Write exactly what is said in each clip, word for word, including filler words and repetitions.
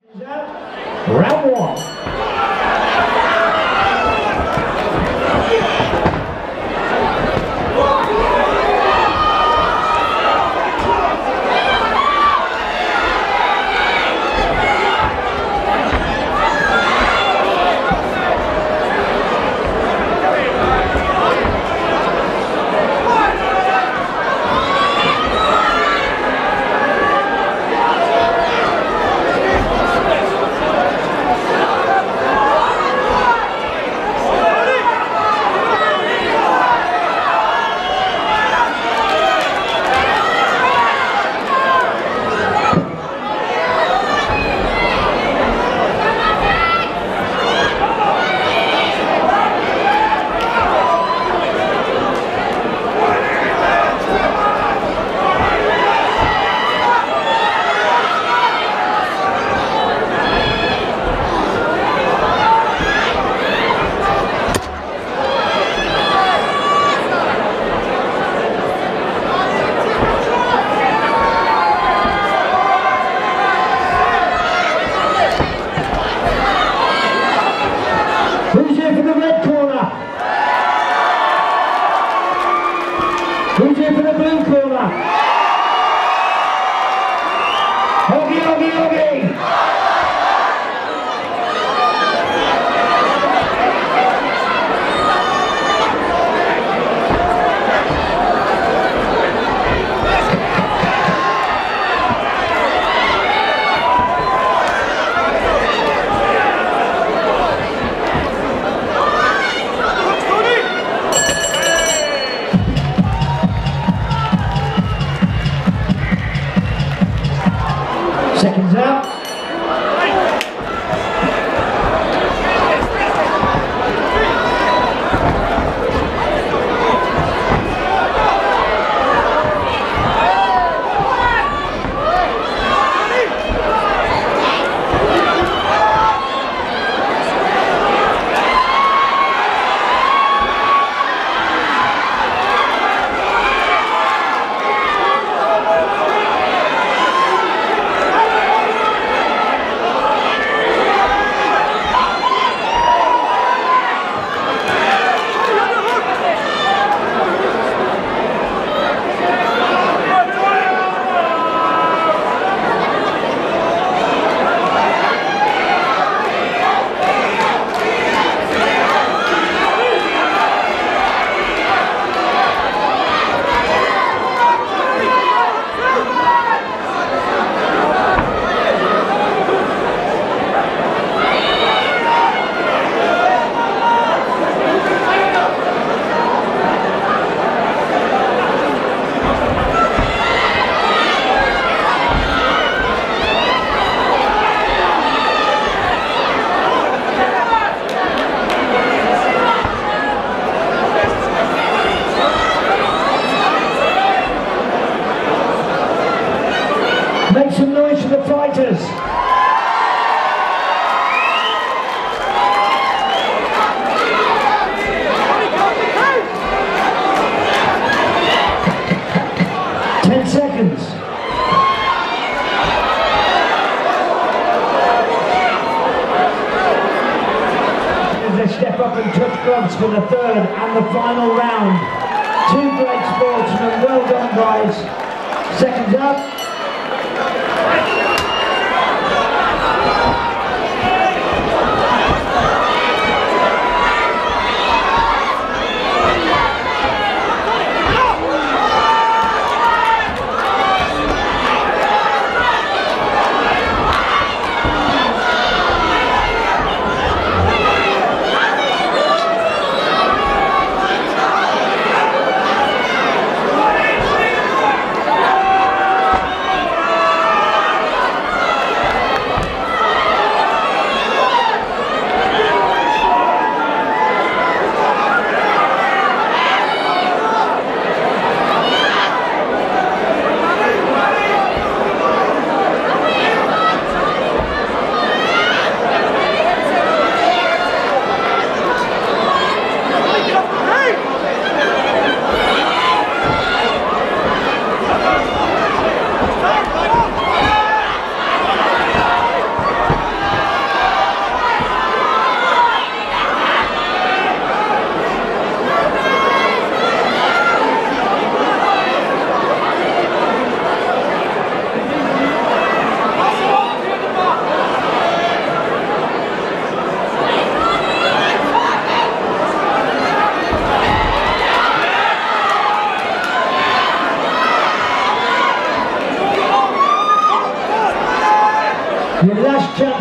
Round one. Who's here for the red corner? Who's here for the blue corner? Hoggy, hoggy, hoggy! Seconds out. Make some noise for the fighters. Ten seconds. They step up and touch gloves for the third and the final round. Two great sportsmen. Well done, guys. Seconds up.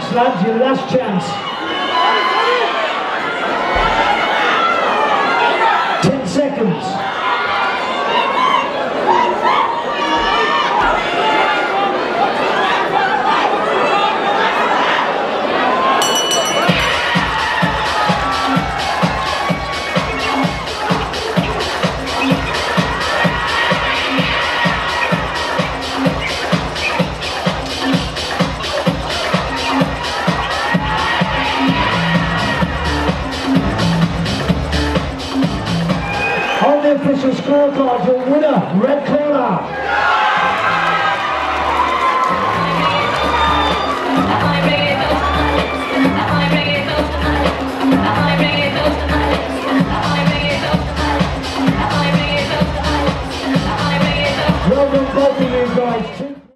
chance, lads, your last chance. Ten seconds. On the official scorecard, your winner, red corner. Well done, both of you guys.